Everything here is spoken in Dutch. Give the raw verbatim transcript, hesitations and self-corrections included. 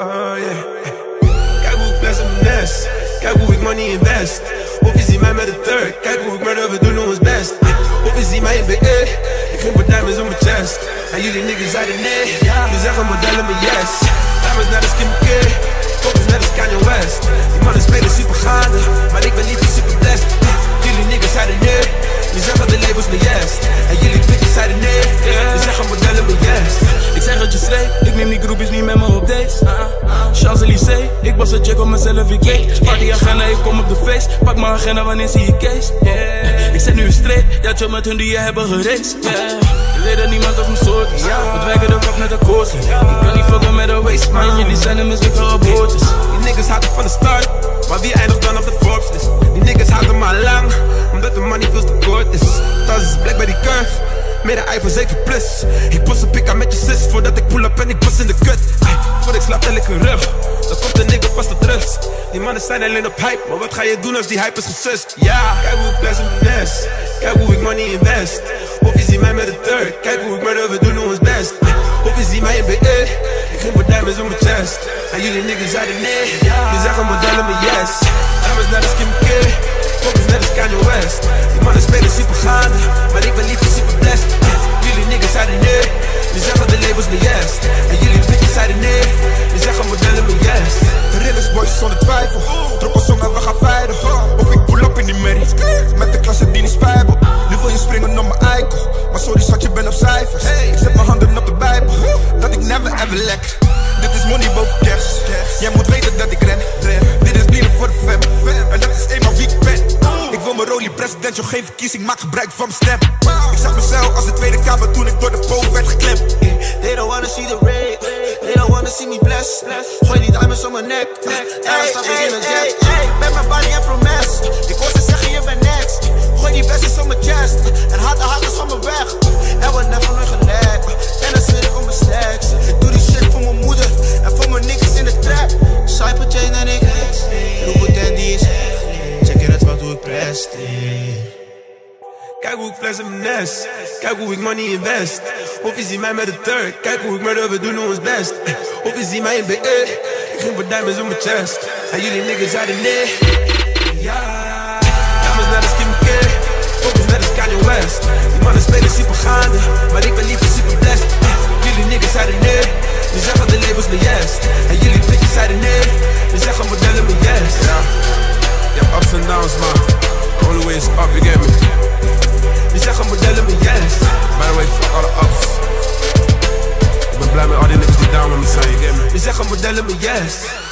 Oh yeah. Kijk hoe ik fles in mijn nest. Kijk hoe ik money invest. Of je ziet mij met de turk. Kijk hoe ik murder, we doen ons best. Of je ziet mij in B E. Ik ging voor diamonds op mijn chest. En jullie niggas zeiden nee. Jullie zeggen modellen me yes. Diamonds net als Kim K. Focus net als Kanye West. Die mannen spelen super gaande, maar ik ben niet super blessed. Jullie niggas zeiden nee. Jullie zeggen de labels me yes. En jullie bitches zeiden nee. Jullie zeggen modellen me yes. Ik zeg het je straight, ik neem die groepjes niet met me op dates. Champs-Élysées, ik was een check op mezelf, ik weet. Partyagenda, ik kom op de feest. Pak mijn agenda, wanneer zie je case? Yeah. Ik zet nu straight, ja chill met hun die je hebben geraced. Yeah. Je weet dat niemand als mijn soort is. We dwijken de kop net een koers. Ik kan niet fucken met een waste man, jullie zijn er misschien op bootjes. Die niggas haten van de start, maar wie eindigt dan op de Forbes list? Die niggas haten maar lang, omdat de money veel te kort is. Dat is black bij die curve. Meer een iPhone zeven plus. Ik post een pik aan met je zus voordat ik pull up en ik pas in de kut. Ay, voor ik slaap tel ik een rug. Dan komt de nigga pas tot rust. Die mannen zijn alleen op hype, maar wat ga je doen als die hype is gesust? Ja, kijk hoe ik fles in mijn nest. Kijk hoe ik money invest. Of je ziet mij met de turk. Kijk hoe ik murder, we doen ons best. Of je ziet mij in B E. Ik ging voor diamonds op mijn chest. En jullie niggas zeiden nee. Jullie zeggen modellen me yes. Diamonds net als Kim K. Focus net als Kanye West. Die mannen spelen super gaande, maar ik ben liever super blessed. Jullie niggas zeiden nee. Jullie zeggen de labels me yes. En jullie bitches zeiden nee. Jullie zeggen modellen me yes. De realest boys zonder twijfel. Drop een song en we gaan veilig. Of ik pull up in die merrie. Met de klasse die niet spijbel. Nu wil je springen op mijn eikel. Maar sorry schat, je bent op cijfers. Ik zet mijn handen op de bijbel. Dat ik never ever lek. Dit is money boven cash. Jij moet weten dat ik ren. Dit is bieren voor de fam. En dat is eenmaal wie ik ben. Ik wil mijn rolie presidential, geen verkiezing, maak gebruik van mijn stem. Ik zag mezelf als de Tweede Kamer toen ik door de pool werd geklemd. They don't wanna see the rape. They don't wanna see me blessed. Gooi die diamonds om mijn nek. En dan stap ik in een jet. Met mijn body en promesse. Ik hoor ze zeggen je bent next. Gooi die bestjes op mijn chest. En haat de haters van mijn weg. Er wordt net van hun gelekt. En dan zit ik op mijn stacks. Ik doe die shit voor mijn moeder. En voor mijn niggas in de trap. Cyberchain en ik. Roep het en die is. Check in het wat hoe ik presteer. Kijk hoe ik fles in mijn nest. Kijk hoe ik money invest. Of je ziet mij met de turk. Kijk hoe ik murder, we doen ons best. Of je ziet mij in B E. Ik ging voor diamonds op mijn chest. En jullie niggas zeiden nee. Ja. Diamonds net als Kim K. Focus net als Kanye West. Die mannen spelen super gaande, maar ik ben liever super blessed. Jullie niggas zeiden nee. Die zeggen de labels me yes. En jullie bitches zeiden nee. Die zeggen modellen me yes. Ja. Je hebt ups en downs, man. Only way is up, you get me? Die zeggen modellen me yes. By the way, fuck alle ups. Ik ben blij met al die niggas die down met me zijn, you get me? Die zeggen modellen me yes.